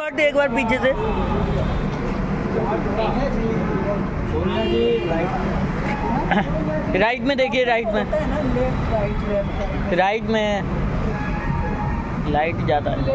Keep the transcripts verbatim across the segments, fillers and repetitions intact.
Shot एक बार पीछे से। राइट में देखिए, राइट में, राइट में लाइट ज़्यादा है।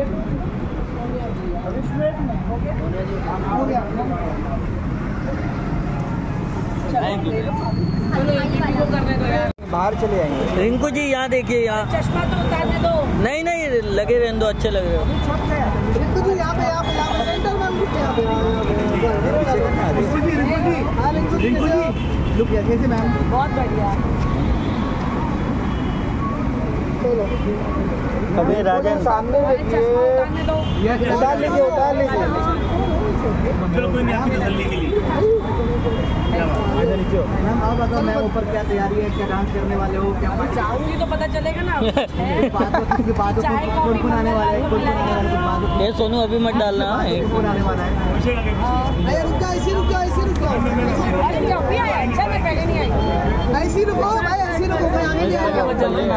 बाहर चले आएंगे। रिंकू जी यहाँ देखिए, यहाँ चश्मा तो उतारने दो। नहीं नहीं लगे रहने दो, अच्छे लग रहे हो। रिंकू जी यहाँ पे, यहाँ पे, यहाँ पे सेंटर में यहाँ पे। रिंकू जी, रिंकू जी, हाँ रिंकू जी, रिंकू जी, लुक कैसे मैम? बहुत बढ़िया। चलो अबे राजन सामने देखिए, उतार लीजिए, उतार लीजिए। चलो कोई नहीं, आपकी तसल्ली के लिए। मैम आप बताओ, मैम ऊपर क्या तैयारी है, क्या डांस करने वाले हो, क्या जाऊंगी तो पता चलेगा ना। बात चाय कॉफी कौन आने वाला है, कौन आने वाला है? ये सोनू अभी मत डालना। कौन आने वाला है? अरे रुक जाओ, ऐसे रुक जाओ, ऐसे रुक जाओ। अरे जब भी आया अच्छा, मैं पहले नहीं आई। ऐसे रुको भाई, ऐसे रुको, मैं आगे नहीं आएगा।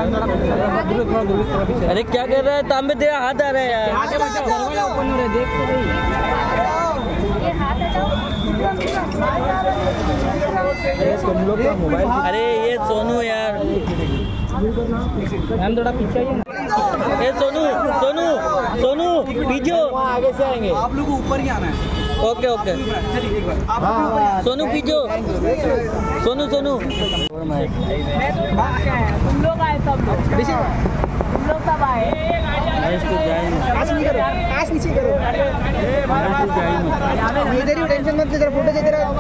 अरे क्या कर रहा है तांबे, तेरा हाथ आ रहा है यार। आगे बचाओ, ओपन हो रहा है, देख तो भाई। ये हाथ हटाओ। तुम लोग का मोबाइल। अरे ये सोनू यार, मैम थोड़ा पीछे आइए। ये सोनू सोनू सोनू पीछे हो। आगे से आएंगे, आप लोग ऊपर ही आना है। ओके ओके सोनू पीछे हो। सोनू सोनू मैं तो तुम लोग आए, सब लोग तुम लोग सब आए। आज नहीं करो, आज नीचे करो। इधर ही टेंशन मत ले, फोटो दे तेरा।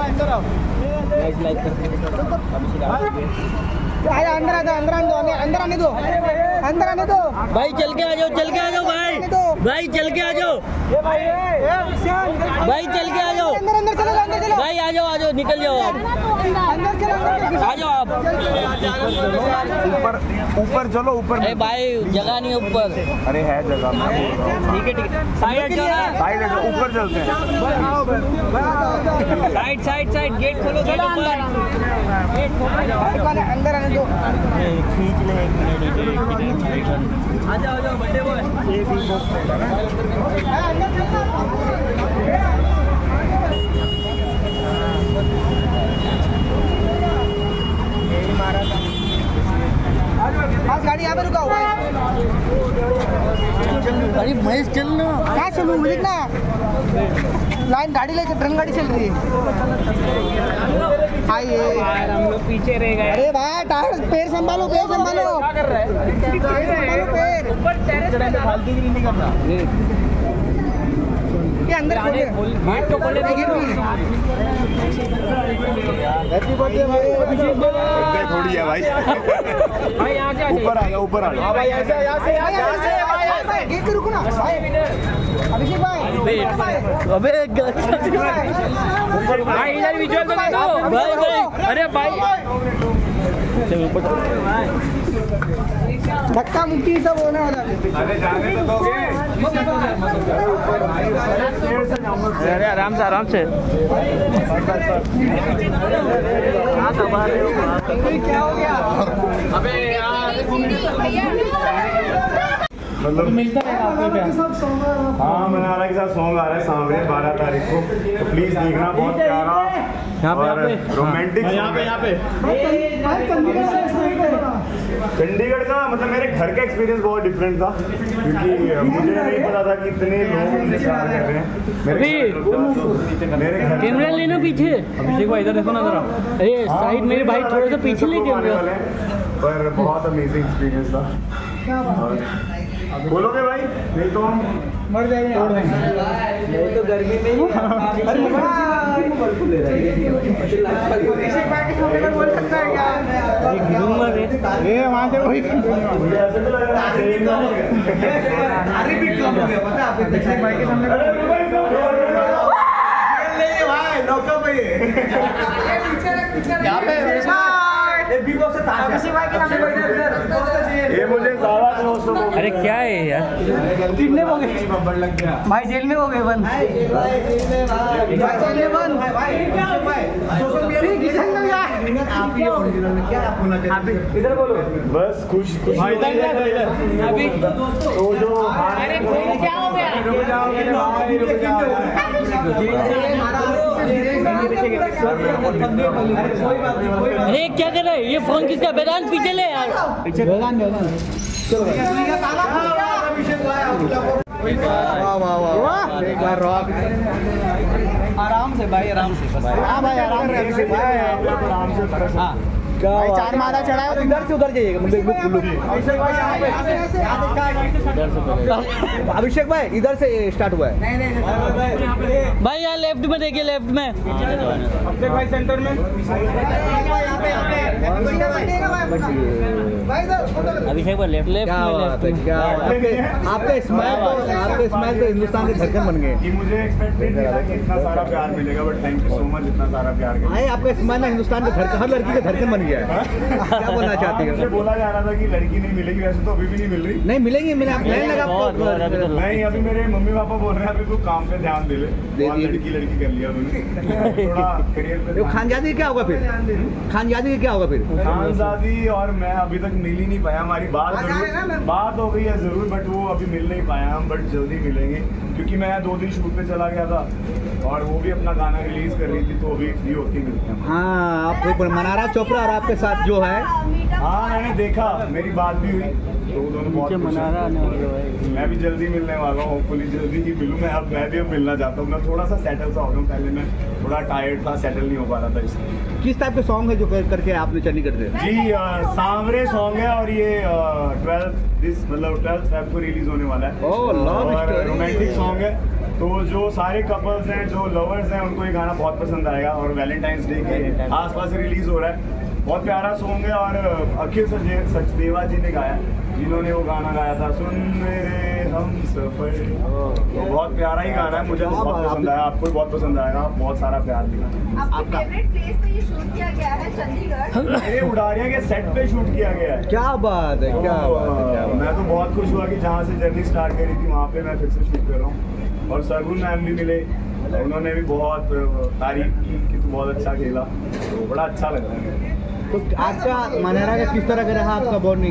आया अंदर आ जाओ, अंदर आने दो, अंदर आने दो, अंदर आने दो। भाई चल के आ जाओ, चल के आ जाओ भाई, भाई चल के आ जाओ, भाई चल के आ जाओ, अंदर अंदर चलो, अंदर चलो भाई आ जाओ, आ जाओ, निकल जाओ आप, अंदर चलो, आ जाओ आप। ऊपर ऊपर चलो, ऊपर। अरे भाई जगह नहीं है ऊपर। अरे है जगह, ठीक है ठीक है, साइड साइड है, ऊपर चलते हैं। साइड साइड साइड, गेट खोलो, गेट ऊपर। अंदर आने दो। खींच ले एक मिनट। आ जाओ आ जाओ बर्थडे बॉय। ये भी यही मारा था। आज गाड़ी यहाँ पे रुका हुआ है। अरे भैंस चलना कहाँ चलूँ, लिखना लाइन, गाड़ी ले, ट्रेन गाड़ी चल रही है। आइए, हम लोग पीछे रह गए। अरे भाई टायर, पैर संभालो, पैर संभालो, क्या कर रहा है? पैर संभालो, पैर। ऊपर टेरेस पे फालतू की नहीं करना। ये अंदर खोलिए, गेट तो खोले, गेट नहीं है। हैप्पी बर्थडे भाई। बर्थडे थोड़ी है भाई। भाई यहाँ से ऊपर आ जाओ, ऊपर आ जाओ। भाई ऐसे, यहाँ से, यहाँ से, गेट पे रुको ना भाई। अभिषेक भाई, अबे भाई इधर विजुअल तो दे दो भाई भाई, अरे भाई धक्का मुक्की सब होने वाला है। अरे जाने तो दोगे? अरे आराम से आराम से। क्या हो गया? अबे यार मतलब मिलता है आपको क्या? हाँ, मनाना के साथ सॉन्ग आ रहा है सामने बारह तारीख को, तो प्लीज देखना। बहुत प्यारा और रोमांटिक यहाँ पे यहाँ पे चंडीगढ़ का, मतलब मेरे घर का एक्सपीरियंस बहुत डिफरेंट था, क्योंकि मुझे नहीं पता था कि इतने लोग मुझे प्यार कर रहे हैं। मेरे मेरे घर कैमरा लेना पीछे। अभिषेक भाई इधर देखो ना जरा। अरे साइड मेरे भाई थोड़ा सा पीछे ले कैमरा। पर बहुत अमेजिंग एक्सपीरियंस था। बोलोगे भाई? नहीं तो हम मर जाएंगे। नहीं तो गर्मी में ही बोल सकता है क्या? ये वहाँ से वही ऐसे तो लग रहा है अभिषेक भाई के सामने यहाँ पे ये मुझे ज्यादा क्लोज तो अरे क्या है यार? कितने हो गए भाई? जेल में हो गए बंद भाई, जेल में बंद भाई। इधर बोलो बस खुश खुश अभी तो जो अरे क्या हो गया? अरे क्या कर रहा है ये? फोन किसका? वेदांत पीछे ले यार। आराम से भाई, आराम से। हाँ भाई, आराम से भाई, आराम से हाँ भाई। चार माला चढ़ाया तो इधर से उधर जाइएगा। अभिषेक भाई इधर से स्टार्ट हुआ है। भाई यहाँ लेफ्ट में देखिए, लेफ्ट में। अभिषेक भाई सेंटर में। अभिषेक भाई लेफ्ट लेफ्ट क्या बात है, क्या आपके आपके स्माइल तो आपके स्माइल तो हिंदुस्तान के धड़कन बन गए। कि मुझे एक्सपेक्ट नहीं था कि इतना सारा प्यार मिलेगा, but thank you so much इतना सारा प्यार के लिए। भाई आपका स्माइल ना हिंदुस्तान के धड़कन, हर लड़की का धड़कन बन गया है। क्या बोलना चाहती है? मुझे बोला जा रहा था कि लड़की नहीं मिलेगी, वैसे तो अभी भी नहीं मिल रही। नहीं मिलेंगे, मिले आप प्लान लगा आपको। नहीं, अभी मेरे मम्मी पापा बोल रहे हैं अभी तू काम पे ध्यान दे ले। दे बहुत दिए। लड़की लड़की कर लिया तूने, थोड़ा करियर पे। खानजादी क्या होगा फिर? खानजादी क्या होगा फिर? खानजादी और मैं अभी तक मिल ही नहीं पाया। हमारी बात जरूर बात हो गई है जरूर, बट वो अभी मिल नहीं पाया हम, बट जल्दी मिलेंगे। क्योंकि मैं दो दिन शूट पे चला गया था और वो भी अपना गाना रिलीज कर रही थी, तो अभी फ्री होती मिलते हैं। हाँ, आप मनारा चोपड़ा और आपके साथ जो है। हाँ मैंने देखा, मेरी बात भी हुई, तो वो दोनों बहुत खुश हैं। मैं भी जल्दी मिलने वाला हूँ, होपफुली जल्दी ही मिलूँ। मैं अब मैं भी अब मिलना चाहता हूँ। मैं थोड़ा सा सेटल सा हो गया हूँ, पहले मैं थोड़ा टायर्ड था, सेटल नहीं हो पा रहा था इसलिए। किस टाइप के सॉन्ग है जो कर, करके आपने चंडीगढ़ से? जी अ, सांवरे सॉन्ग है और ये ट्वेल्थ दिस मतलब ट्वेल्थ फेब को रिलीज होने वाला है। Oh, love story। Romantic song है, तो जो सारे कपल्स हैं, जो लवर्स हैं, उनको ये गाना बहुत पसंद आएगा। और वैलेंटाइंस डे के आसपास रिलीज हो रहा है। बहुत प्यारा सॉन्ग है और अखिल सचे सचदेवा जी ने गाया, जिन्होंने वो गाना गाया था सुन मेरे हम सफर। तो बहुत प्यारा ही गाना है, मुझे तो बहुत पसंद आया। आपको भी बहुत पसंद आएगा, बहुत सारा प्यार दिया। आपके फेवरेट प्लेस पे ये शूट किया गया है चंडीगढ़? ये उड़ारिया के सेट पे शूट किया गया है। क्या बात है, क्या तो, बात है, क्या बात मैं तो बहुत खुश हुआ कि जहाँ से जर्नी स्टार्ट करी थी वहाँ पे मैं फिर से शूट कर रहा हूँ। और सरगुन मैम भी मिले, उन्होंने भी बहुत तारीफ की कि तू बहुत अच्छा खेला, तो बड़ा अच्छा लग रहा है। तो आपका मनारा का किस तरह का रहा आपका बॉन्डिंग?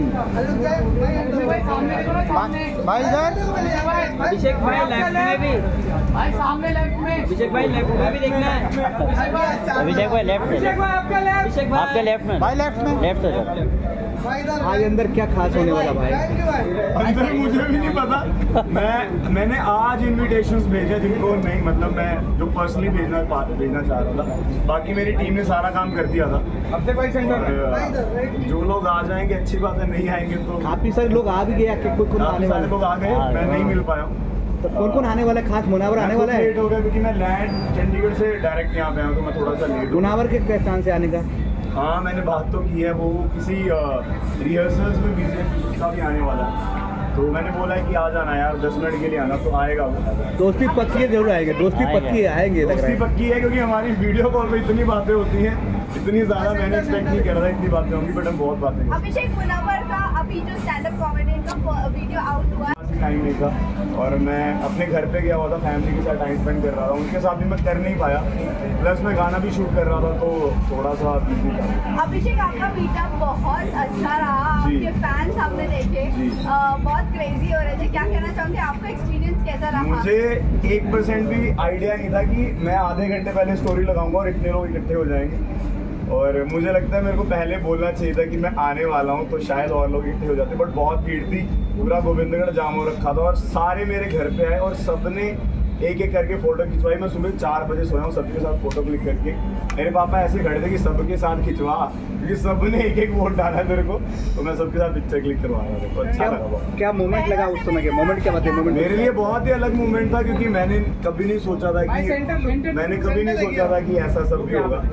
भाई इधर अभिषेक भाई लेफ्ट में भी, भाई सामने लेफ्ट में। अभिषेक भाई लेफ्ट में भी देखना है। अभिषेक भाई लेफ्ट में, अभिषेक भाई आपका लेफ्ट, अभिषेक भाई आपके लेफ्ट में, भाई लेफ्ट में। लेफ्ट से भाई अंदर क्या खास होने वाला भाई? अंदर मुझे भी नहीं पता। मैं मैंने आज इनविटेशंस भेजे जिनको नहीं, मतलब मैं जो पर्सनली भेजना भेजना चाह रहा था। बाकी मेरी टीम ने सारा काम कर दिया था। अब भाई सेंटर और, जो लोग आ जाएंगे अच्छी बात है, नहीं आएंगे तो काफी सारे लोग आ भी गए, कोई कौन काफी आने सारे वाले? लोग आ गए, मैं नहीं मिल पाया हूँ। तो कौन कौन आने वाला है? खास मुनावर आने वाला है? लेट हो गया क्योंकि मैं लैंड चंडीगढ़ से डायरेक्ट यहाँ पे आया हूँ, तो मैं थोड़ा सा लेट हूँ। मुनावर के किस स्थान से आने का? हाँ मैंने बात तो की है, वो किसी रिहर्सल्स में बिजी है, उसका भी आने वाला है। तो मैंने बोला है कि आ जाना यार, दस मिनट के लिए आना, तो आएगा वो। दोस्ती पक्की है, जरूर आएंगे। दोस्ती आएंगे। पक्की है, आएंगे लग रहा दोस्ती है। पक्की है क्योंकि हमारी वीडियो कॉल पे इतनी बातें होती हैं, इतनी ज्यादा मैंने एक्सपेक्ट नहीं कर रहा था इतनी बातें होंगी, बट हम बहुत बातें अभिषेक मुनावर का अभी जो स्टैंड अप कॉमेडी का वीडियो आउट हुआ है, टाइम नहीं था और मैं अपने घर पे गया हुआ था, फैमिली के साथ टाइम स्पेंड कर रहा था, उनके साथ भी मैं कर नहीं पाया। प्लस मैं गाना भी शूट कर रहा था, तो थोड़ा सा बिजी था। अभिषेक आपका मीटअप बहुत अच्छा रहा, आपके फैंस हमने देखे, जी। अ, बहुत क्रेजी हो रहे थे। क्या कहना चाहोगे, आपका एक्सपीरियंस कैसा रहा? मुझे एक परसेंट भी आइडिया नहीं था कि मैं आधे घंटे पहले स्टोरी लगाऊंगा और इतने लोग इकट्ठे हो जाएंगे। और मुझे लगता है मेरे को पहले बोलना चाहिए था कि मैं आने वाला हूँ, तो शायद और लोग इकट्ठे हो जाते, बट बहुत भीड़ थी, पूरा गोविंदगढ़ जाम हो रखा था और सारे मेरे घर पे आए और सबने एक एक करके फोटो खिंचवाई। मैं सुबह चार बजे सोया हूँ, सबके साथ फोटो क्लिक करके। मेरे पापा ऐसे खड़े थे कि सबके साथ खिंचवा, क्योंकि सबने एक एक वोट डाला मेरे को, तो मैं सबके साथ पिक्चर क्लिक करवा रहा था, तो अच्छा लगा बहुत। क्या मोमेंट लगा उस समय के? मोमेंट क्या बताइए? मोमेंट मेरे लिए बहुत ही अलग मोमेंट था, क्योंकि मैंने कभी नहीं सोचा था कि मैंने कभी नहीं सोचा था कि ऐसा सब भी होगा।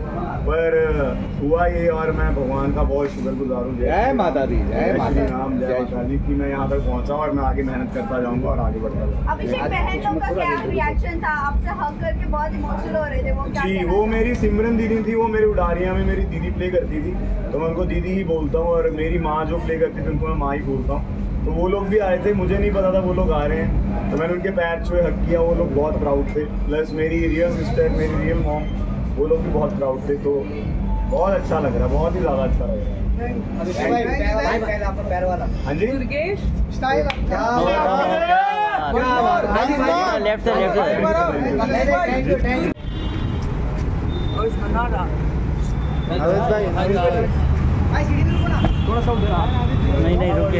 पर हुआ ये, और मैं भगवान का बहुत शुक्रगुजार हूँ। जय माता दी, जय श्री माता राम, जय माता दी कि मैं यहाँ तक पहुँचा और मैं आगे मेहनत करता जाऊँगा और आगे बढ़ता जाऊँगा। अभिषेक बहन लोग का क्या रिएक्शन था? आपसे हग करके बहुत इमोशनल हो रहे थे, वो क्या जी कहना वो था? मेरी सिमरन दीदी थी, वो मेरी उडारियाँ में मेरी दीदी प्ले करती थी, तो मैं उनको दीदी ही बोलता हूँ, और मेरी माँ जो प्ले करती थी उनको मैं माँ ही बोलता हूँ। तो वो लोग भी आए थे, मुझे नहीं पता था वो लोग आ रहे हैं, तो मैंने उनके पैर छुए, हक किया, वो लोग बहुत प्राउड थे। प्लस मेरी रियल सिस्टर, मेरी रियल मॉम, वो लोग भी बहुत प्राउड थे। तो बहुत अच्छा लग रहा है, बहुत ही ज़्यादा अच्छा लग रहा है। हाँ जी दुर्गेश स्टाइल लेफ्ट से लेफ्ट से और सनारा थोड़ा सा उधर आ। नहीं नहीं रुकिए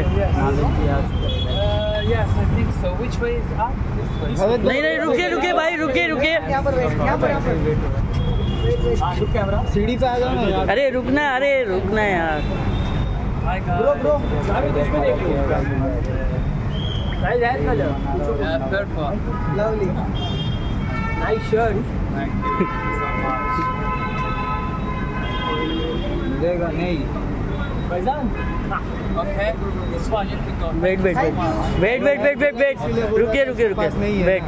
yes I think so which way is up this way नहीं नहीं रुकिए रुकिए भाई रुकिए रुकिए यहाँ पर वेट, यहाँ पर यहाँ पर कैमरा सीढ़ी पे आ जाओ ना यार। अरे रुकना अरे रुकना यार hi bro bro guys that colour purple lovely nice shirt मिलेगा नहीं भाईजान okay this one you pick on wait wait wait wait wait wait wait wait रुकिए रुकिए रुकिए वेट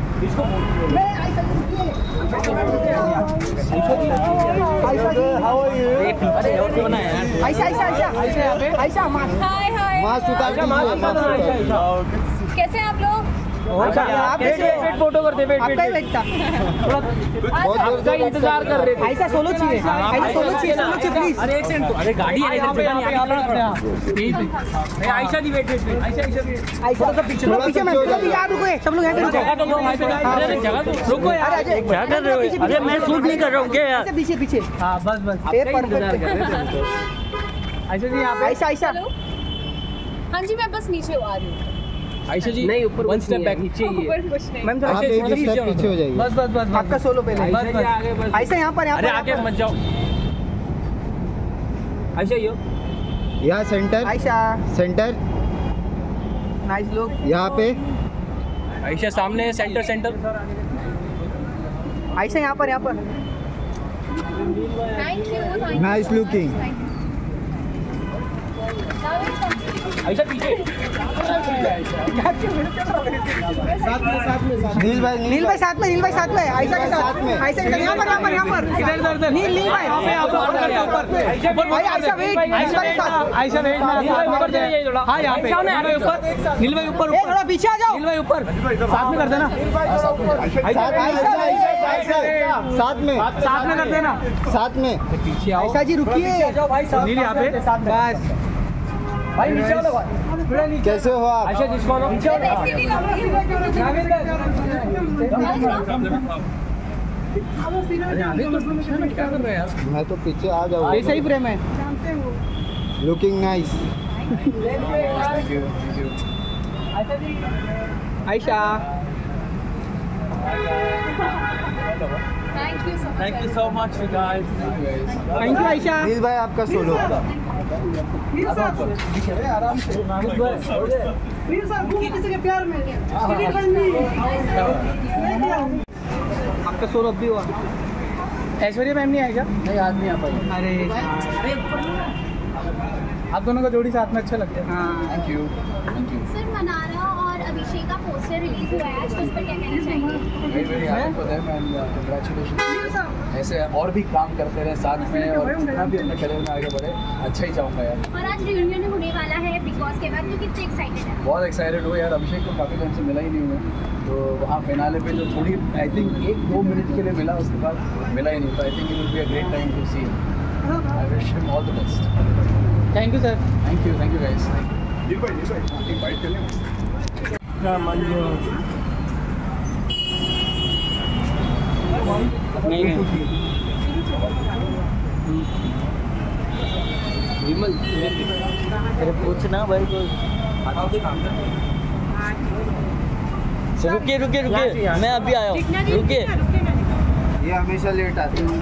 हाउ आर यू? एक पीछे और बना यार आयशा आयशा आयशा आयशा यहाँ पे Ayesha mask hi hi, mask उतार दीजिए। कैसे हैं आप लोग? आप वेट फोटो करते वेट आपका ही वेट था। आपका इंतजार कर रहे थे आयशा सोलो चाहिए, आयशा सोलो चाहिए, सोलो चाहिए प्लीज। अरे एक सेकंड अरे गाड़ी है यहाँ पे यहाँ पे यहाँ पे आयशा दी वेट वेट आयशा आयशा आयशा तो पीछे थोड़ा पीछे मैम, थोड़ा पीछे आप रुको, सब लोग यहाँ पे रुको। जगह तो दो भाई पे अरे जगह तो रुको यार अरे क्या कर रहे हो अरे मैं शूट नहीं कर रहा हूँ क्या यार पीछे पीछे हां बस बस ये आपका इंतजार कर रहे परफेक्ट। थे आयशा जी यहाँ पे आयशा आयशा हेलो, हाँ जी मैं बस नीचे आ रही हूँ। आयशा जी नहीं ऊपर वन स्टेप बैक नीचे ही है ऊपर कुछ नहीं। मैम आप एक स्टेप पीछे हो जाइए बस बस बस आपका सोलो पहले। बस बस आगे बस आयशा यहाँ पर यहाँ अरे पर आगे मत जाओ आयशा यो यहाँ centre Ayesha centre nice look. यहाँ पे आयशा सामने सेंटर सेंटर आयशा यहाँ पर यहाँ पर thank you thank you Nice looking. Ayesha पीछे नील भाई नील भाई साथ में, नील भाई साथ में, आयशा के साथ में, आयशा के साथ यहाँ पर यहाँ पर यहाँ पर इधर इधर इधर नील नील भाई ऊपर भाई आयशा वेट, नील भाई साथ आयशा वेट ऊपर जाइए थोड़ा हां यहां पे नील भाई ऊपर नील भाई ऊपर ए थोड़ा पीछे आ जाओ। नील भाई ऊपर साथ में कर देना साथ में साथ में कर देना साथ में पीछे आओ आयशा जी रुकिए। जाओ भाई साथ नील यहां पे बस भाई नीचे वाला भाई नीचे कैसे हो आप? आयशा जिसको वाला नीचे वाला वैसे भी क्या कर रहे हैं यार मैं तो पीछे आ जाऊँ। ये सही फ्रेम है। Looking nice. Ayesha thank you so much. Thank you so much you guys thank you Ayesha. Neel भाई आपका सोलो। आराम से नील सर किसी के प्यार में आपका सोलो अब भी हुआ। ऐश्वर्या मैम नहीं आएगा? नहीं आज नहीं आ पाई अरे आप दोनों का जोड़ी साथ में अच्छा लगता है हाँ thank you thank you sir Mannara और अभिषेक का पोस्टर रिलीज हुआ है आज, तो उस पर क्या कहना चाहेंगे? Very very happy for them and congratulation. ऐसे और भी काम करते रहे साथ में और जितना भी अपने करियर में आगे बढ़े, अच्छा ही चाहूँगा यार। और आज रियूनियन होने वाला है बिग बॉस के बाद, तो कितने एक्साइटेड है? बहुत एक्साइटेड हुआ यार, अभिषेक को काफ़ी टाइम से मिला ही नहीं हुआ, तो वहाँ फिनाले पे जो थोड़ी आई थिंक एक दो मिनट के लिए मिला, उसके बाद मिला ही नहीं, तो I think it will be a great time to see him. I wish him all the best. Thank you sir. Thank you thank you guys. जी भाई जी भाई एक बाइट कर लें। नहीं विमल अरे पूछना भाई को रुकिए रुकिए रुकिए मैं अभी आया हूँ रुकिए ये हमेशा लेट आते हैं।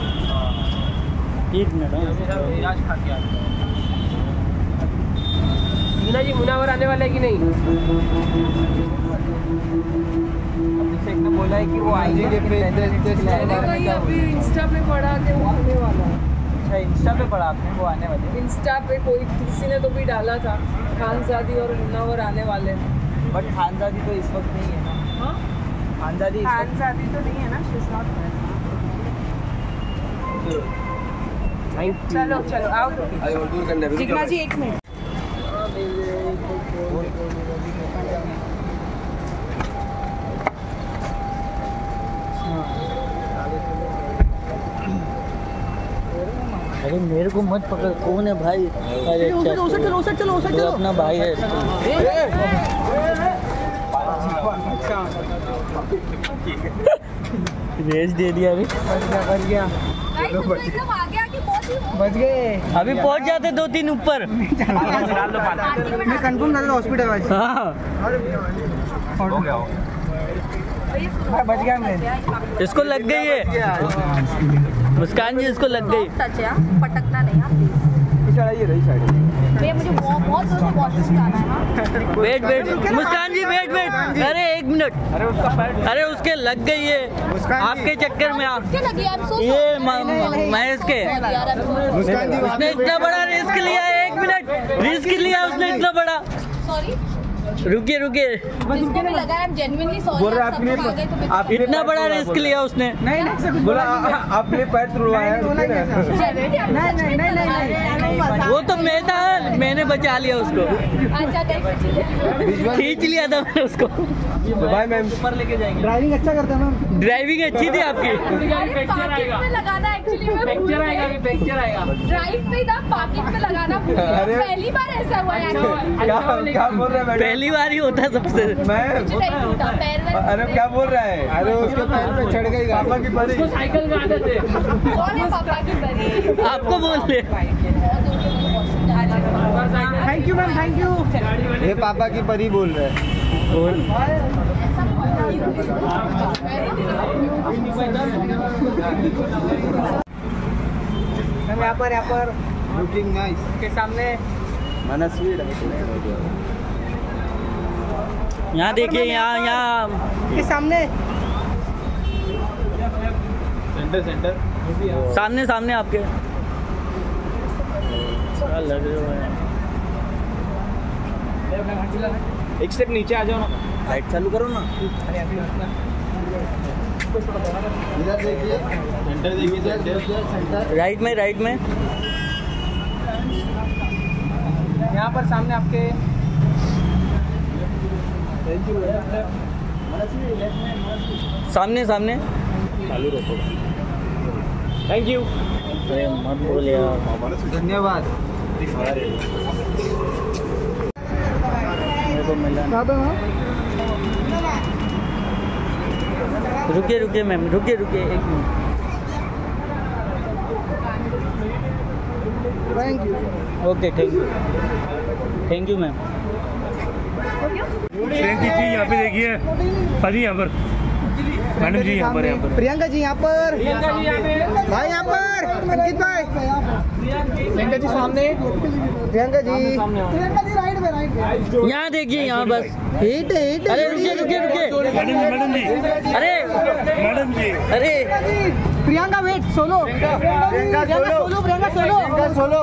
एक मिनट राज खा के आते मीना जी मुनावर आने वाला है कि नहीं? ने बोला है कि वो आएंगे लेकिन मैंने कहीं अभी इंस्टा पे पढ़ा कि वो आने वाला है। अच्छा इंस्टा पे पढ़ा आपने वो आने वाले? इंस्टा पे कोई किसी ने तो भी डाला था खानजादी और मुन्नावर आने वाले हैं। बट खानजादी तो इस वक्त नहीं है ना। हाँ खानजादी खानजादी तो नहीं है ना, शी इज नॉट। चलो चलो आओ जिग्ना जी एक मिनट। अरे मेरे को मत पकड़, कौन है भाई? अरे अच्छा चलो चलो चलो चलो तो अपना भाई है। रेस दे दिया अभी। गाइस तो एकदम आगे आगे पहुंच ही हो। बच गए। अभी पहुंच जाते दो तीन ऊपर। मैं कंफर्म कर दो हॉस्पिटल वाइज। हाँ बच गया मैं। इसको लग गई है मुस्कान जी, इसको लग गई। टच है, पटकना नहीं आप प्लीज। चढ़ाइए रही साइड भैया मुझे बहुत बहुत जोर से वॉशरूम जाना है। Wait wait Muskan ji wait wait अरे एक मिनट। अरे उसका पैर, अरे उसके लग गई है आपके चक्कर में। आप क्या लगी आप सो ये महेश के उसने इतना बड़ा रिस्क लिया है। एक मिनट रिस्क लिया उसने इतना बड़ा। सॉरी रुकिए रुकिए जिसको भी लगा है जेन्युइनली सॉरी। बोल रहे आप सब लोग आ गए तो मैं- आपने इतना बड़ा रिस्क लिया उसने। नहीं नहीं बोला आपने पैर तुड़वाया है। Genuinely आप सच में- नहीं, नहीं, वो तो मैं था, मैंने बचा लिया उसको। अच्छा कहीं खींच लिया था मैंने उसको। Bye ma'am. ऊपर लेके जाएंगे। ड्राइविंग अच्छा करता है मैम। ड्राइविंग अच्छी थी आपकी। पार्किंग में लगाना एक्चुअली में फ्रैक्चर आएगा अभी, फ्रैक्चर आएगा। ड्राइव में था पार्किंग में लगाना भूल गया। अरे। पहली बार ऐसा हुआ है क्या क्या बोल रहे हैं मैडम? पहली बार ही होता है सबसे। मैं कुछ नहीं टूटा पैर में। अरे क्या बोल रहा है? अरे उसके पैर पे चढ़ गई पापा की परी। साइकिल में आते थे। कौन है पापा की परी? आपको बोल रहे। Thank you ma'am, thank you. ये पापा की परी बोल रहे हैं। मैम यहाँ पर यहाँ पर लुकिंग नाइस के सामने मनस्वी यहाँ देखिए, यहाँ यहाँ के सामने सेंटर सेंटर सामने सामने आपके क्या लग रहे हो यार। एक स्टेप नीचे आ जाओ ना। लाइट चालू करो ना। इधर देखिए सेंटर देखिए सेंटर राइट में राइट में यहाँ पर सामने आपके सामने सामने चालू रखो। Thank you. अरे मत बोल यार। धन्यवाद। मेरे को मिला नहीं। रुकिए रुकिए मैम, रुकिए रुकिए एक minute. Thank you. Okay thank you thank you ma'am. Priyanka ji यहाँ पे देखिए, परी यहाँ पर, मैडम जी यहाँ पर, यहाँ पर प्रियंका जी यहाँ पर, भाई यहाँ पर, अंकित भाई, प्रियंका जी सामने, प्रियंका जी, प्रियंका जी राइट में, राइट में, यहाँ देखिए, यहाँ बस हिट हिट। अरे रुकिए रुकिए रुकिए। मैडम जी, मैडम जी, अरे मैडम जी, अरे Priyanka wait, solo, Priyanka solo, Priyanka solo, Priyanka solo.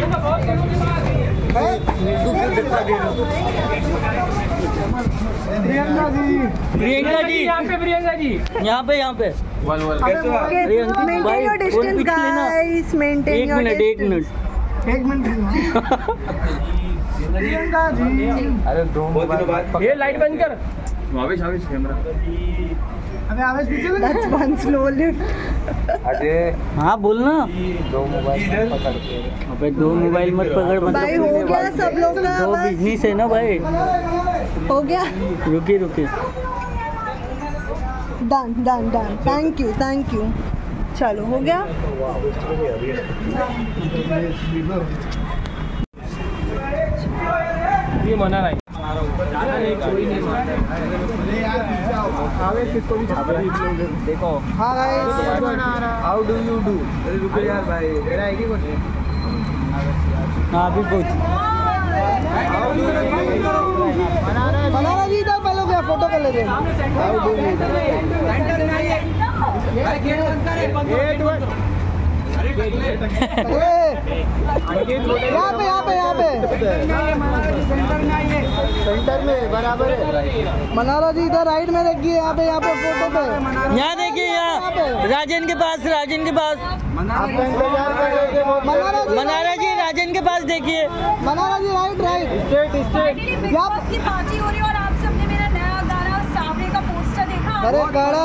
Priyanka ji, Priyanka ji यहाँ पे, प्रियंका जी यहाँ पे, यहाँ पे। अरे अंकित भाई और पीछे लेना। एक मिनट एक मिनट एक मिनट प्रियंका जी। अरे दो मोबाइल ये लाइट बंद कर। आवेश आवेश कैमरा। अबे आवेश पीछे में। That's one slow lift. अरे हाँ बोलना। दो मोबाइल पकड़ के। अबे दो मोबाइल मत पकड़, मतलब भाई हो गया सब लोग का दो बस बिजनेस है ना भाई। हो गया। रुकिए रुकिए। Done done done thank you thank you. चलो हो गया। ये मना नहीं। देखो हाँ guys, how do you do? अरे रुको यार भाई, मेरा एक ही कुछ। हाँ अभी कुछ बनाना जी इधर पहले हो गया। फोटो कर लेते हैं। यहाँ पे यहाँ पे यहाँ पे सेंटर में बराबर है। मनारा जी इधर राइट में देखिए, यहाँ पे यहाँ पे फोटो पे, यहाँ देखिए, यहाँ राजन के पास, राजन के पास मनारा जी, राजन के पास देखिए। Mannara ji right right straight straight. की पार्टी हो रही है और आप सबने मेरा नया गाना सामने का पोस्टर देखा? अरे गाड़ा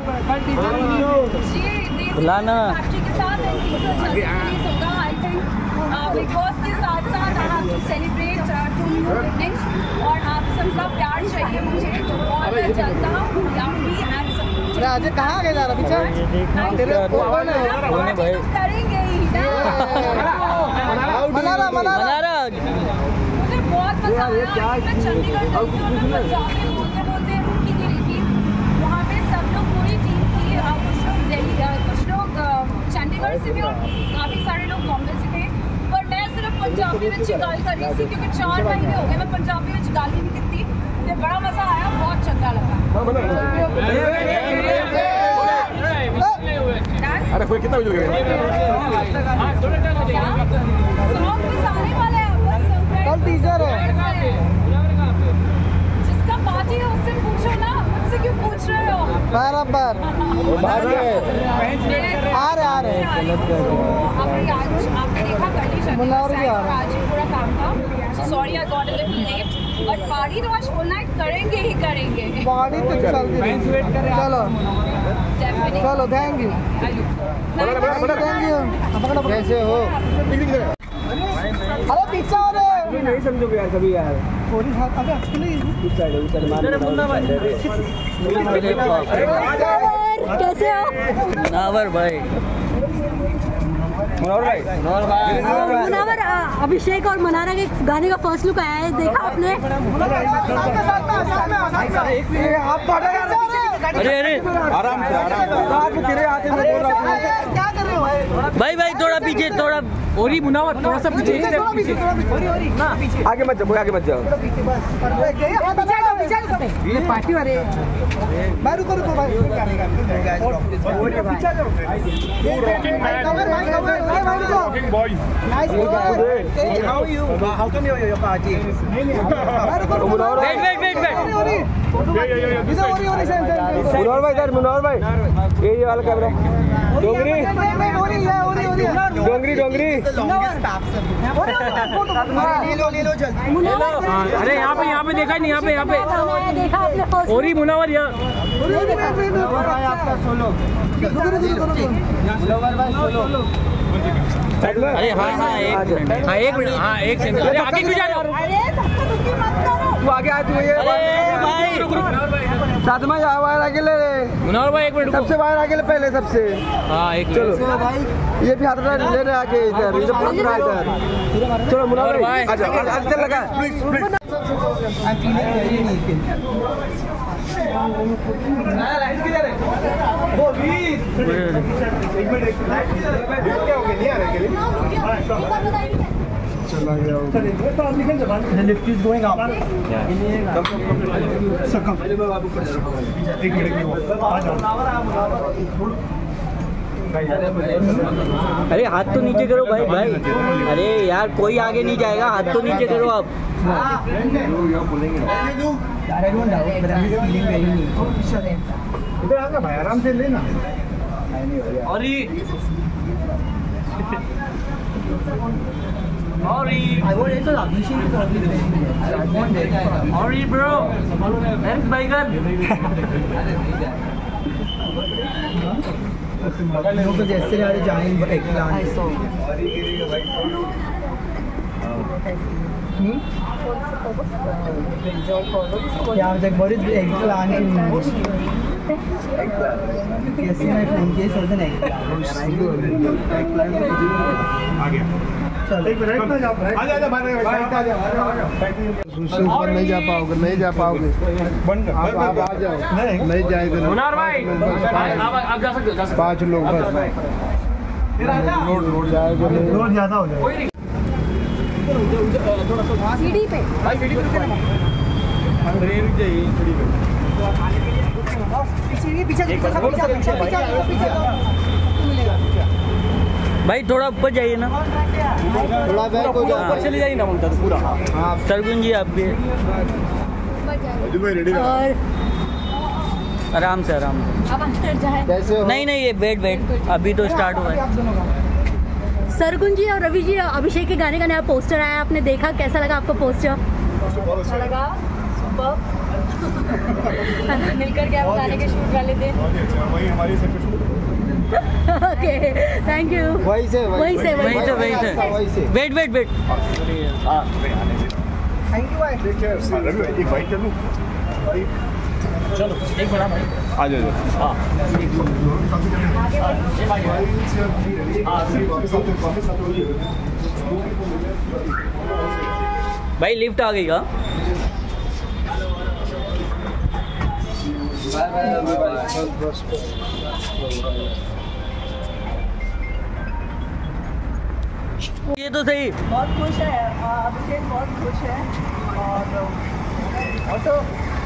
बुलाना के साथ होगा आई थिंक बिग बॉस के साथ साथ I have to celebrate to new beginnings और आप सबका प्यार चाहिए मुझे और मैं चलता हूँ लंबी एंड सब। आज कहाँ गए जा रहा पीछे तेरे कौन है भाई करेंगे ही मनारा मनारा मुझे बहुत मजा आया। मैं चंडीगढ़ गई थी और मैं पंजाब में बोलते बोलते रुकी नहीं रही थी। वहाँ पे सब लोग पूरी टीम थी, कुछ लोग दिल्ली, कुछ लोग चंडीगढ़ से थे और काफ़ी सारे लोग बॉम्बे से थे। पर मैं सिर्फ पंजाबी में चिगाल कर रही थी क्योंकि चार महीने हो गए मैं पंजाबी में चिगाल ही नहीं करती। मुझे बड़ा मजा आया, बहुत चंगा लगा। अरे कोई कितना बजे गए? सॉन्ग भी सामने वाला है, कल टीचर है। जिसका पार्टी है उससे पूछो ना, मुझसे क्यों पूछ रहे हो? बराबर आ रहे आ रहे आपने आज आपने देखा करनी चाहिए आज पूरा काम था। Sorry I got a little late but party तो आज फुल नाइट करेंगे ही करेंगे। पार्टी तो चलती है। चलो चलो थैंक यू थैंक यू। कैसे हो? अरे पीछे हो रहे नहीं समझोगे यार कभी यार। थोड़ी हाथ अबे अकेले कैसे हो? मुनावर भाई, मुनावर भाई, मुनावर अभिषेक और मनारा के गाने का फर्स्ट लुक आया है, देखा आपने? अरे अरे आराम से आराम से आप गिरे आते मैं बोल रहा हूं क्या कर रहे हो भाई भाई थोड़ा पीछे, थोड़ा ओरी मुनावर थोड़ा सा पीछे आगे मत जाओ, आगे मत जाओ। ये पार्टी वाले भाई रुको रुको भाई wait wait wait wait Munawar भाई इधर, मुनावर भाई ये ये वाला कैमरा। डोंगरी डोंगरी डोंगरी अरे यहाँ पे यहाँ पे देखा नहीं, यहाँ पे यहाँ पे देखा आपने फर्स्ट ओरी मुनावर यहाँ अरे हाँ हाँ एक हाँ एक मिनट हाँ एक सेकंड अरे आगे क्यों जा रहे हो? तू आगे आ, तू ये भाई साथ में जा बाहर आके ले मुनावर भाई एक मिनट रुको। सबसे बाहर आके ले पहले सबसे। हाँ एक चलो ये भी हाथ में ले रहे आके इधर, ये पूरा पूरा इधर। चलो मुनावर भाई आ जाओ, आज चल लगा प्लीज प्लीज। लाइट किधर है? वो प्लीज एक मिनट, एक लाइट किधर है? क्या हो गया, नहीं आ रहा के लिए चला गया वो। The lift is going up. सकम पहले मैं बाबू ऊपर जा रहा हूं, एक मिनट आ जाओ। अरे हाथ तो नीचे करो भाई भाई। अरे यार कोई आगे नहीं जाएगा, हाथ तो नीचे करो आप। इधर आना भाई, आराम से लेना। अरे Sorry. I want it to Abhishek probably. Sorry bro. Thanks Baigan. लोग जैसे आज जाएंगे एक plan I saw. Yeah, the what is the egg plant in English? Yes, my phone case was an egg plant. Egg plant. आ गया। चलो एक minute में जाओ, आ जा जा बाहर आ जा। ऊपर नहीं जा पाओगे, नहीं जा पाओगे। बंद आप आप आ जाओ, नहीं जाएगा। मुनावर भाई आप आप जा सकते हो, जा सकते हो। पांच लोग बस। रोड रोड जाएगा, रोड ज्यादा हो जाएगा। सीढ़ी पे भाई सीढ़ी पे रुको ना। भाई थोड़ा ऊपर जाइए ना, थोड़ा बैक हो जाओ, ऊपर चली जाइए ना मुमताज पूरा। हाँ सरगुन जी आप भी और आराम से आराम से। अब अंदर जाए। कैसे हो? नहीं नहीं ये वेट वेट अभी तो स्टार्ट हुआ है। सरगुन जी और रवि जी, अभिषेक के गाने का नया पोस्टर आया, आपने देखा, कैसा लगा आपको पोस्टर? अच्छा लगा, मिलकर के आप गाने के शूट वाले थे। Okay thank you. वही से वही से वही से वही से वही से wait wait wait thank you भाई। एक बाइक कर लूं चलो एक बड़ा भाई आ जाओ। हाँ भाई लिफ्ट आ गई। हाँ ये तो सही। बहुत खुश है अभिषेक, बहुत खुश है। और ऑटो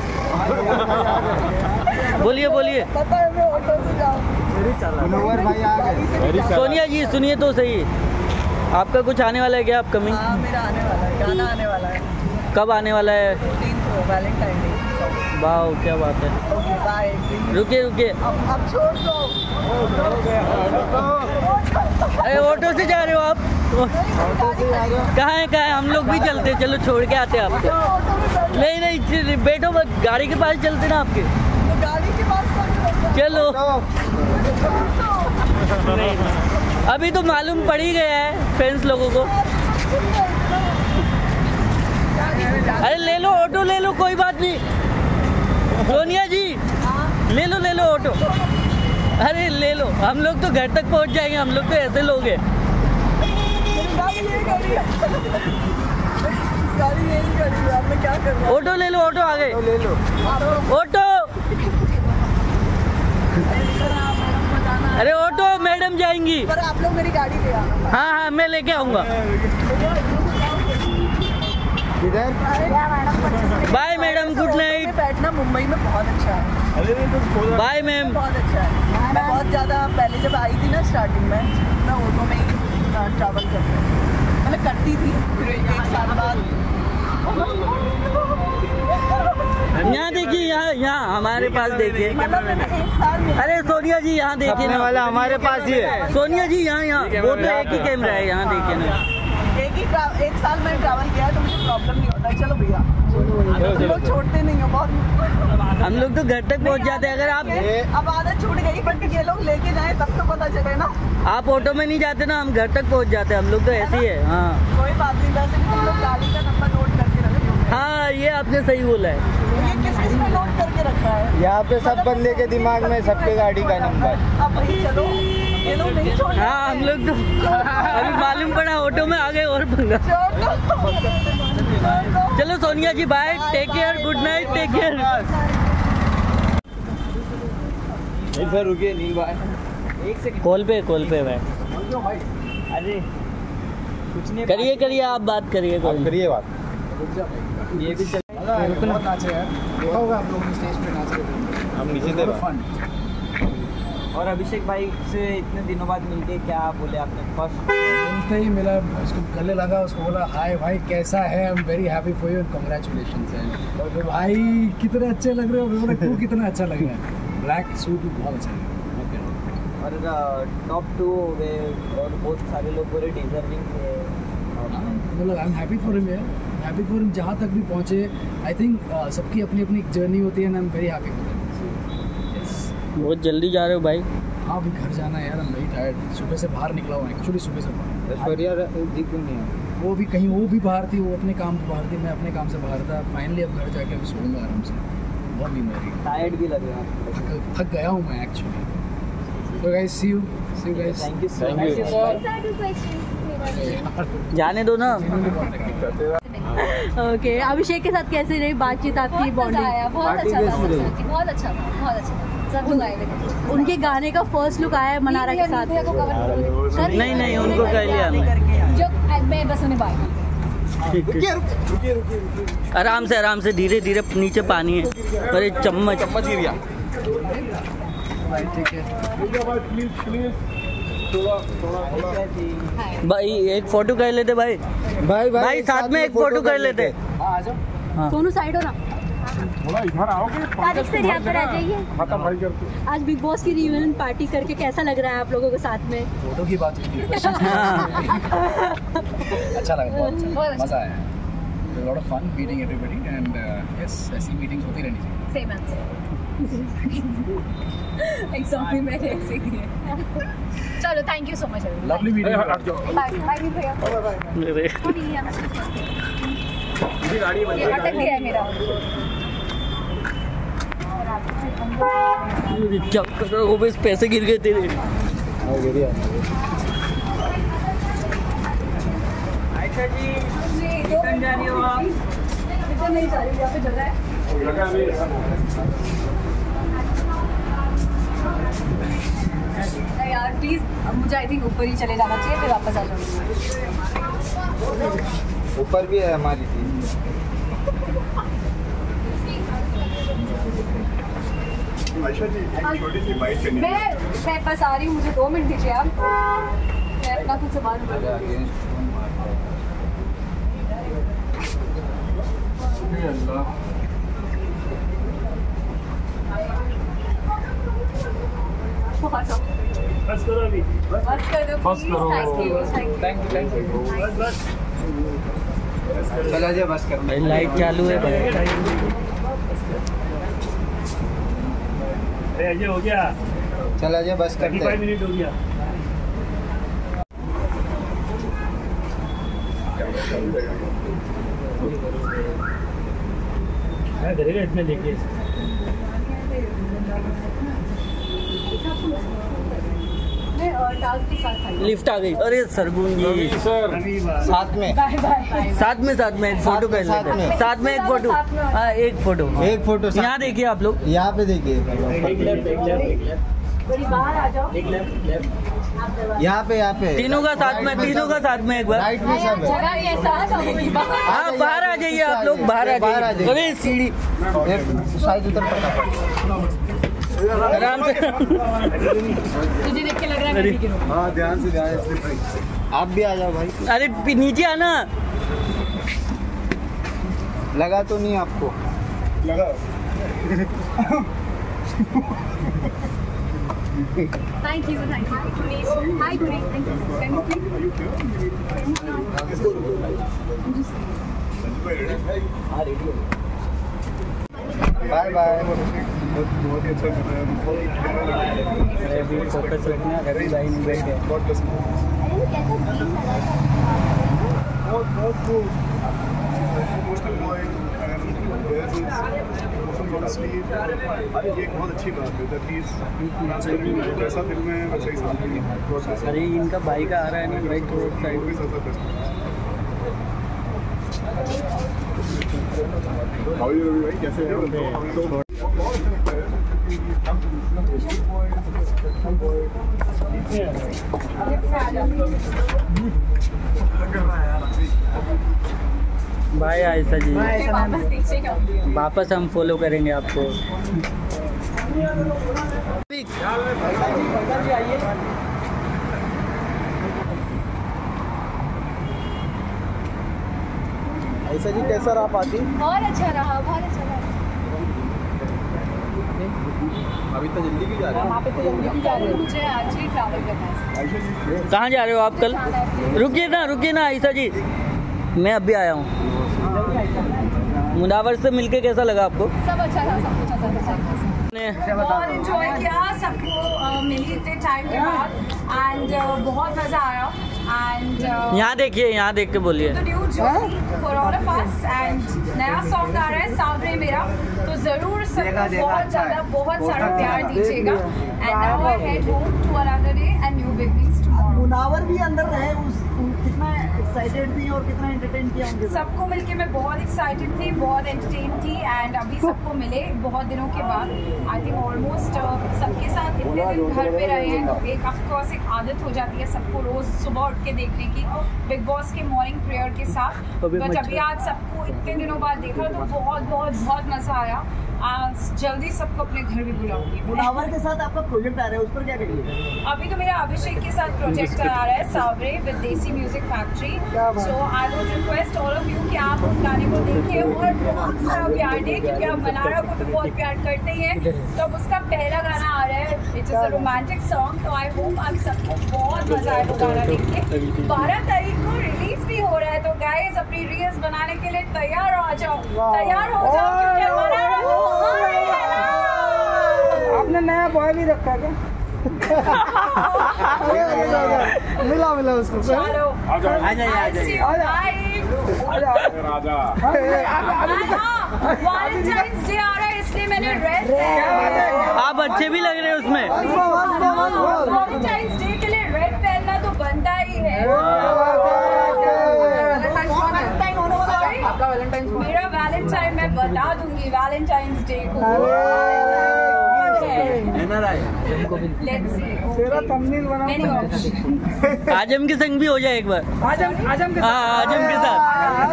बोलिए बोलिए। पता है मैं ऑटो से जाऊँ। मनोहर भाई आ गए। सोनिया जी सुनिए तो सही, आपका कुछ आने वाला है क्या अपकमिंग? हाँ मेरा आने वाला है, गाना आने वाला है, कब आने वाला है? फिफ्टीन को वैलेंटाइन डे। वाह क्या बात है। Okay bye. रुकिए रुकिए, अब अब छोड़ दो। अरे ऑटो से जा रहे हो आप? कहाँ है कहाँ है, हम लोग भी चलते, चलो छोड़ के आते हैं आपको। नहीं नहीं बैठो, गाड़ी के पास चलते ना आपके। गाड़ी के पास चलो अभी तो मालूम पड़ ही गया है फ्रेंड्स लोगों को। अरे ले लो ऑटो, ले लो कोई बात नहीं। सोनिया जी ले लो ले लो ऑटो। अरे ले लो, हम लोग तो घर तक पहुंच जाएंगे, हम लोग तो ऐसे लोग हैं। गाड़ी यही करी है, अब मैं क्या करूँ? ऑटो ले लो, ऑटो आ गए, ले लो ऑटो। अरे ऑटो मैडम जाएंगी। पर आप लोग मेरी गाड़ी ले आना। हाँ हाँ मैं लेके आऊँगा। किधर? Bye madam, good night. बैठना मुंबई में बहुत अच्छा है। Bye ma'am. बहुत अच्छा है। मैं बहुत ज़्यादा पहले जब आई थी ना स्टार्टिंग में, मैं ऑटो में ही ट्रैवल करती मतलब करती थी, फिर एक साल बाद। यहाँ देखिए, यहाँ यहाँ हमारे पास देखिए। मतलब मैंने एक साल में। अरे सोनिया जी यहाँ देखिए ना, वाला हमारे पास ही है। सोनिया जी यहाँ यहाँ वो तो एक ही कैमरा है, यहाँ देखिए ना। एक ही ट्रा- एक साल में ट्रैवल किया है तो मुझे प्रॉब्लम नहीं होता है। चलो भैया, तुम लोग छोड़ते नहीं हो बहुत। हम लोग तो घर तक पहुँच जाते हैं। अगर आप अब आदत छूट गई, बट ये लोग लेके जाए तब तो पता चले ना। आप ऑटो में नहीं जाते ना, हम घर तक पहुँच जाते हैं। हम लोग तो ऐसे ही है। हाँ कोई बात नहीं, वैसे भी तुम लोग गाड़ी का नंबर नोट करके रखो। हाँ ये आपने सही बोला है। ये किस किस में नोट करके रखा है? यहाँ पे सब बंदे के दिमाग में सबके गाड़ी का नंबर। अब भाई चलो, ये लोग नहीं छोड़। हाँ हम लोग तो अभी मालूम पड़ा ऑटो में आ गए और पंगा। चलो Sonia ji bye, take care, good night, take care. इधर रुकिए नील भाई, एक सेकंड। कॉल पे कॉल पे भाई। अरे कुछ नहीं, करिए करिए, आप बात करिए। कोई करिए बात। ये भी चल बहुत नाचे यार, देखा होगा आप लोगों ने स्टेज पे नाच रहे थे, हम नीचे थे फन। और अभिषेक भाई से इतने दिनों बाद मिलके क्या बोले आपने? फर्स्ट मिलते ही मिला, उसको गले लगा, उसको बोला हाय भाई कैसा है, I am very happy for you and congratulations. तो भाई कितने अच्छे लग रहे हो, मैं बोला तू कितना अच्छा लग रहा है, ब्लैक सूट बहुत अच्छा लग रहा है। और टॉप टू हो गए और बहुत सारे लोग पूरे डिजर्विंग थे। मतलब I am happy for him यार, हैप्पी फॉर हिम, जहाँ तक भी पहुँचे। आई थिंक सबकी अपनी अपनी जर्नी होती है and I am very happy for him. बहुत जल्दी जा रहे हो भाई। हाँ अभी घर जाना है यार, I'm very tired। सुबह से बाहर निकला हुआ है, एक्चुअली सुबह से बाहर। ऐश्वर्या जी क्यों नहीं है? वो भी कहीं, वो भी बाहर थी, वो अपने काम से बाहर थी, मैं अपने काम से बाहर था। फाइनली अब घर जाके अब सोऊंगा आराम से, बहुत बीमारी, टायर्ड भी लग रहा है। थक थक गया हूँ मैं एक्चुअली। तो guys see you see you guys, thank you so Thank you. Much. जाने दो ना। ओके अभिषेक के साथ कैसी रही बातचीत आपकी? बॉन्डिंग बहुत अच्छा था, बहुत अच्छा था, बहुत अच्छा था। सब लोग आए थे। उनके गाने का फर्स्ट लुक आया है मनारा के साथ। को कवर नहीं नहीं उनको कर लिया हमने। जो मैं बस उन्हें बाय रुकिए रुकिए रुकिए आराम से आराम से धीरे धीरे नीचे पानी है। अरे चम्मच चम्मच ही रिया भाई एक फोटो कर लेते भाई भाई भाई साथ में एक फोटो कर लेते। हाँ। दोनों साइड हो ना। थोड़ा इधर आओगे तारिक सर यहाँ पर आ जाइए। खाता भाई करते आज बिग बॉस की रियूनियन पार्टी करके कैसा लग रहा है आप लोगों के साथ में? फोटो की बात हुई थी अच्छा लगा बहुत अच्छा मजा आया lot of fun meeting everybody and yes ऐसी मीटिंग्स होती रहनी चाहिए सेम आंसर एग्जाम में मैंने ऐसे ही है। चलो thank you so much lovely meeting bye bye भैया ये अटक गया है मेरा क्या कर रहे हो बस पैसे गिर गए तेरे। आयशा जी किधर जा रही हो आप? इधर नहीं जा रही यहाँ पे जगह है यार प्लीज मुझे आई थिंक ऊपर ही चले जाना चाहिए फिर वापस आ जाऊंगी। ऊपर भी है हमारी टीम। आयशा जी एक छोटी सी बाइट करनी मैं मैं बस आ रही हूँ मुझे दो मिनट दीजिए आप मैं अपना कुछ सामान बस करो अभी बस कर दो बस करो। Thank you thank you thank you बस बस चला जा बस कर भाई लाइट चालू है भाई। अरे ये हो गया चला जा बस करते पैंतीस हैं। मिनट हो गया क्या करेगा इतने लेके मैं और डाल के साथ आई लिफ्ट आ गई। अरे सरगुन जी साथ में बाय बाय साथ में साथ में एक फोटो कर साथ लेते में। हैं। साथ में एक फोटो हाँ एक फोटो एक फोटो साथ- यहाँ देखिए आप लोग यहाँ पे देखिए थोड़ी बाहर आ जाओ यहाँ पे यहाँ पे तीनों का साथ में तीनों का साथ में एक बार राइट में सब है जगह ये साथ बाहर हाँ बाहर आ जाइए आप लोग बाहर आ बाहर आ जाइए। जाइए। अरे सीढ़ी साइड उधर फटाफट आराम से तुझे देख के लग रहा है मैं भी गिरूं। हाँ ध्यान से ध्यान से आप भी आ जाओ भाई अरे पी- नीचे आना। लगा तो नहीं आपको लगा thank you thank you hi Guri thank you can you bye bye बहुत ही अच्छा कर रहे हैं बहुत ही प्यारा लग रहा है। अभी फोकस रखना रवि भाई नहीं बैठे बहुत पसंद बहुत बहुत cool. Emotional boy and there's his emotions on his sleeve. अरे ये एक बहुत अच्छी बात है that he's transferring जैसा दिल में वैसा ही सामने है। बहुत अच्छा। अरे इनका बाइक आ रहा है ना भाई तो साइड वो भी ज़्यादा best है। How are you रवि भाई कैसे हैं? बाय आयशा जी वापस नीचे जाओ वापस हम फॉलो करेंगे आपको। ऐसा जी कैसा रहा पार्टी बहुत अच्छा रहा बहुत अच्छा रहा अभी तो जल्दी भी जा रहे वहाँ पे तो जल्दी भी जा रही हूँ मुझे आज ही ट्रैवल करना है कहाँ जा रहे हो आप कल? रुकिए ना रुकिए ना आयशा जी मैं अभी आया हूँ। मुनावर से मिलके कैसा लगा आपको? सब अच्छा था सब कुछ अच्छा था बहुत एंजॉय किया सबको uh, मिली इतने टाइम के बाद एंड uh, बहुत मजा आया एंड यहाँ देखिए यहाँ देख के बोलिए। New journey for all of us and नया सॉन्ग आ रहा है सावरे मेरा तो जरूर सबको बहुत ज़्यादा बहुत सारा प्यार दीजिएगा and now I head home to another day and new beginnings tomorrow. Munawar भी अंदर रहे उस कितना एक्साइटेड थी और कितना एंटरटेन किया उनके साथ? सबको मिलके मैं बहुत एक्साइटेड थी, बहुत एंटरटेन थी एंड अभी सबको मिले बहुत दिनों के बाद। आई थिंक ऑलमोस्ट सबके साथ इतने दिन घर पे रहे हैं, एक ऑफकोर्स एक आदत हो जाती है सबको रोज सुबह उठ के देखने की बिग बॉस के मॉर्निंग प्रेयर के साथ। बट अभी आज सबको इतने दिनों बाद देखा तो बहुत बहुत बहुत मजा आया। आज जल्दी सबको अपने घर भी बुलाऊंगी। मुनावर के साथ आपका प्रोजेक्ट आ रहा है, उस पर क्या करिए? अभी तो मेरा अभिषेक के साथ प्रोजेक्ट आ रहा है Savre with Desi music factory. So I would request all of you कि आप उस गाने को देखें और बहुत सारा प्यार दें, क्योंकि आप मनारा को तो बहुत प्यार करते ही हैं। तो अब उसका पहला गाना आ रहा है, it is a romantic song. तो आई होप आप सबको बहुत मजा आए वो गाना देख के। बारह तारीख को रिलीज भी हो रहा है, तो गाइस अपनी रील्स बनाने के लिए तैयार हो जाओ, तैयार हो जाओ, क्योंकि मनारा आपने नया बॉय भी रखा क्या? मिला मिला उसको। चलो आ जाइए आ जाइए वैलेंटाइंस डे आ रहा है इसलिए मैंने रेड। आप अच्छे भी लग रहे हैं उसमें। वैलेंटाइंस डे के लिए रेड पहनना तो बनता ही है। आपका वैलेंटाइंस मेरा वैलेंटाइन मैं बता दूंगी वैलेंटाइंस डे को। Let's see. तेरा थंबनेल बना। आजम के संग भी हो जाए एक बार। आजम आजम के हाँ आजम के साथ।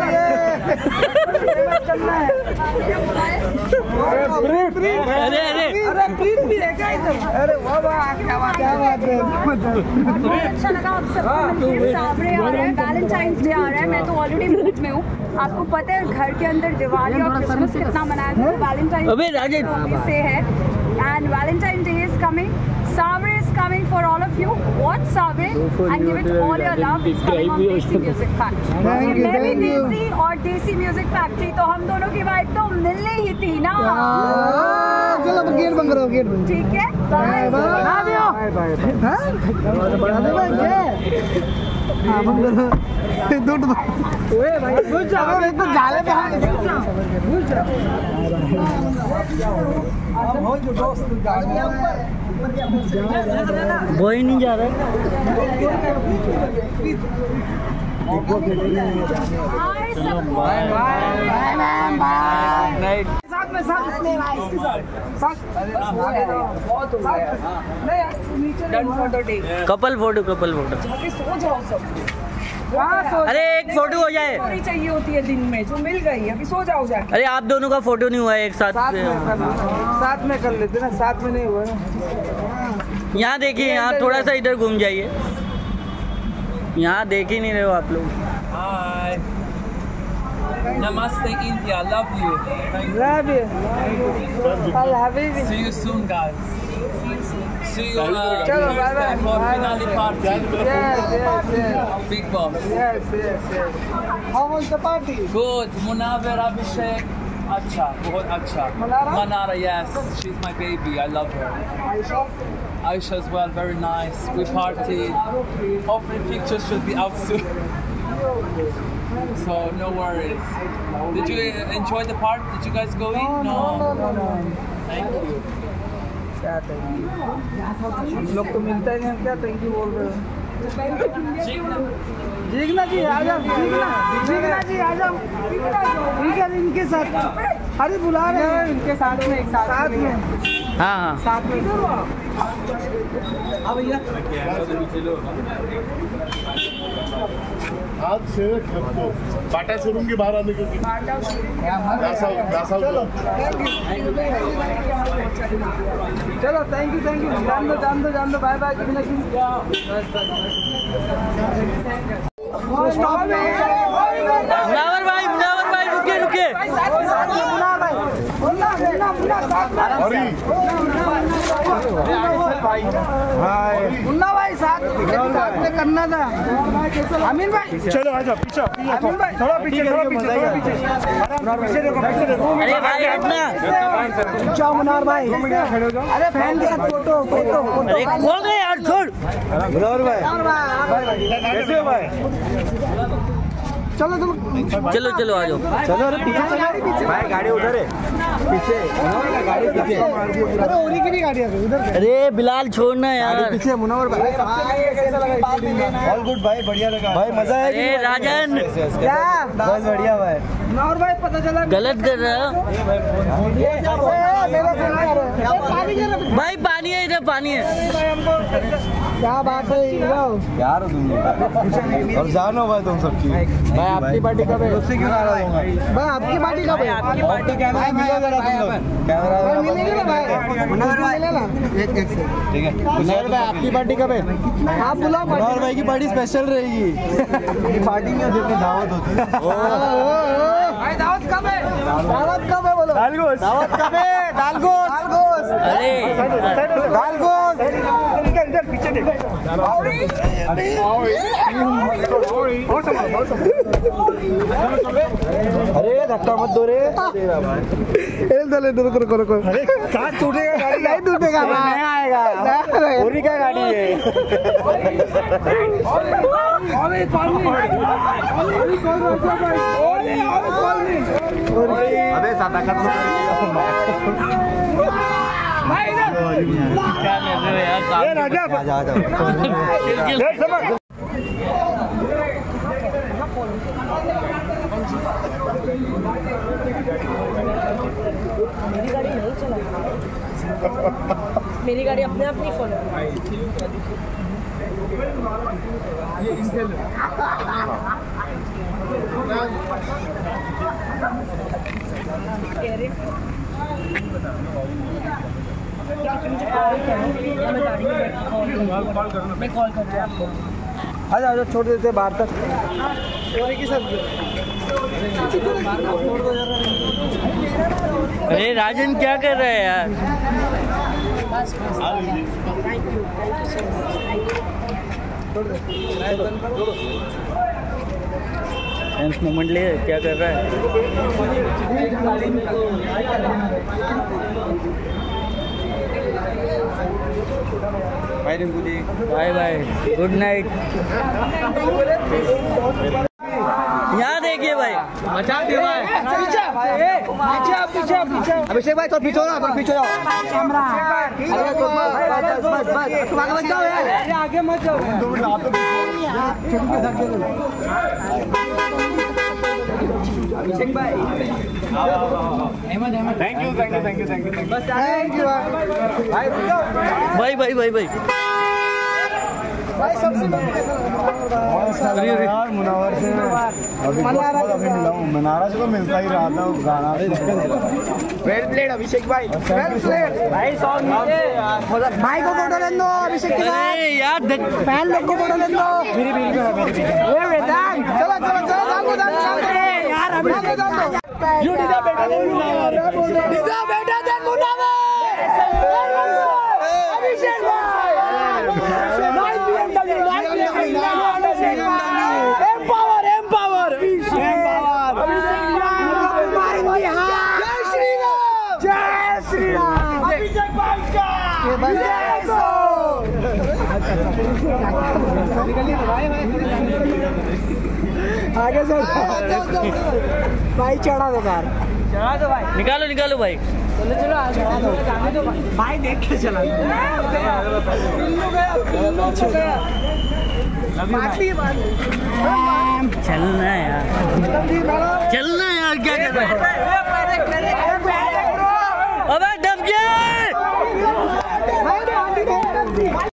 अरे अरे अरे प्लीज भी है क्या इधर? अरे वाह वाह क्या बात क्या बात है। बहुत अच्छा लगा आप सबको। सावरे आ रहा है, वैलेंटाइंस डे आ रहा है, मैं तो ऑलरेडी मूड में हूँ। आपको पता है घर के अंदर दिवाली और क्रिसमस कितना मनाया था, वैलेंटाइंस से है and Valentine day is coming. Savre is coming for all of you. Watch Savre and give it all your love. It's coming on Desi Music Factory. मैं भी देसी और देसी म्यूजिक फैक्ट्री, तो हम दोनों की वाइब तो मिलने ही थी ना। चलो अब गेट बंद करो, गेट बंद। ठीक है, बाय बाय बाय। बड़ा दे भाई हां बंद करो। दूध ओए भाई घुस जा, अरे तो जाले पे हां घुस जा। अब हो जो दोस्त गाड़ी वो ही नहीं जा रहा है। चलो बाय बाय मैम बाय। साथ में साथ में इसके साथ साथ बहुत हो गया। नहीं यार नीचे done photo take, couple photo couple photo. अभी सो जाओ सब। अरे एक फोटो हो जाए। स्टोरी चाहिए होती है दिन में, जो मिल गई। अभी सो जाओ जाके। अरे आप दोनों का फोटो नहीं हुआ है एक साथ। साथ में कर साथ में कर लेते ना, साथ में नहीं हुआ ना। यहाँ देखिए, यहाँ थोड़ा सा इधर घूम जाइए। यहाँ देख ही नहीं रहे हो आप लोग। हाय नमस्ते India, love you, love you, I'll have it. see you soon guys, see you uh, Chalo, bye bye. for finale party. Yes, yes, yes. Big Boss. Yes, yes, yes. How was the party? Good. Munaver, Abhishek, अच्छा, बहुत अच्छा. Manara? Manara, yes, she's my baby, I love her. Aisha? Aisha as well, very nice. We partied. Hopefully pictures should be out soon. So no worries. Did you enjoy the part? Did you guys go in? No, no, no, no. Thank you. क्या thank you? हम लोग तो मिलता ही नहीं, क्या thank you बोल रहे हो? जीगना जी आ जाओ, जीगना जीगना जी आ जाओ। ठीक है इनके साथ, अरे बुला रहे हैं इनके साथ में, एक साथ साथ में हाँ हाँ साथ में। हाँ भैया आज से बाटा शोरूम के बाहर आने के चलो थैंक यू थैंक यू। जान दो जान दो जान दो, बाय बाय। मुनावर भाई मुनावर भाई रुके रुके। मुन्ना भाई साथ साथ में करना था। अमीन भाई चलो आजा पीछे पीछे थोड़ा पीछे थोड़ा पीछे थोड़ा पीछे पीछे देखो पीछे देखो। अरे भाई हटना। जाओ मुनावर भाई, अरे फैन के साथ फोटो फोटो फोटो। अरे खोल गए यार, छोड़। मुनावर भाई कैसे हो भाई? चलो चलो चलो चलो आ जाओ। चलो अरे पीछे चलो भाई, गाड़ी उधर है पीछे, गाड़ी पीछे। अरे ओरी की भी गाड़ी है उधर। अरे बिलाल छोड़ना यार, पीछे मुनव्वर भाई। ऑल गुड भाई, बढ़िया लगा भाई, मजा है। अरे राजन क्या बस बढ़िया भाई। मुनव्वर भाई पता चला गलत कर रहा है मेरा सुना यार। पानी गिर रहा भाई, पानी है इधर, पानी है। क्या बात है यार तुम और जानो भाई तुम सबकी। भाई आपकी पार्टी कब है? मुझसे क्यों नाराज होगा भाई? आपकी पार्टी कब है? आपकी पार्टी कैमरा मिलो जरा तुम लोग, कैमरा मिलेंगे ना भाई, मुनव्वर भाई मिले ना एक एक से। ठीक है मुनव्वर भाई, आपकी पार्टी कब है? आप बुलाओ। मुनव्वर भाई की पार्टी स्पेशल रहेगी। ये पार्टी नहीं होती, दावत होती है। भाई दावत कब है? दावत कब है बोलो? दालगोश दावत कब है? दालगोश दालगोश अरे दालगोश पीछे देखो। अरे धक्का मत दो रे। दो रुको रुको रुको। अरे कांच टूटेगा, गाड़ी नहीं टूटेगा, नहीं आएगा। पूरी क्या गाड़ी है? अबे सादा कर दो। क्या कर रहे हो यार? ये राजा आजा आजा। मेरी गाड़ी नहीं चला, मेरी गाड़ी अपने आप नहीं फॉलो। मैं कॉल करती हूँ आपको। आजा आजा, छोड़ देते बाहर तक। अरे राजन क्या कर रहा है यार? बस बस थैंक यू सेंस मोमेंट ले, क्या कर रहा है? Bye bye, good night. यहाँ देखिए भाई, मचा दिया भाई। पीछे पीछे पीछे अभिषेक भाई तो पीछे ना, पीछे जाओ। कैमरा अरे तो बस बस बस तुम आगे मत जाओ यार। आगे मत जाओ। अभिषेक भाई thank you thank you thank you thank you thank you भाई भाई भाई भाई भाई सबसे यार मुनव्वर से अभी मनारा बहुत अभी मिला हूँ। मनारा से तो मिलता ही रहा था गाना। वेल प्लेड अभिषेक भाई, वेल प्लेड भाई। सॉन्ग भाई को फोटो ले लो अभिषेक के साथ। अरे यार फैन लोग को फोटो ले लो। मेरी मेरी ये वेदांत चलो चलो चलो जाओ जाओ यार, अभी जाओ जाओ। You deserve better than Munawar, deserve better than Munawar. Abhishek भाई nice BMW, nice BMW, empower empower empower. जय श्री राम, जय श्री राम। अभिषेक भाई का आगे चल भाई, चढ़ा दो कार, चढ़ा दो भाई, निकालो निकालो भाई। चलो चलो आगे दो भाई, देख के चला चलना यार, चलना यार, क्या कर रहा है?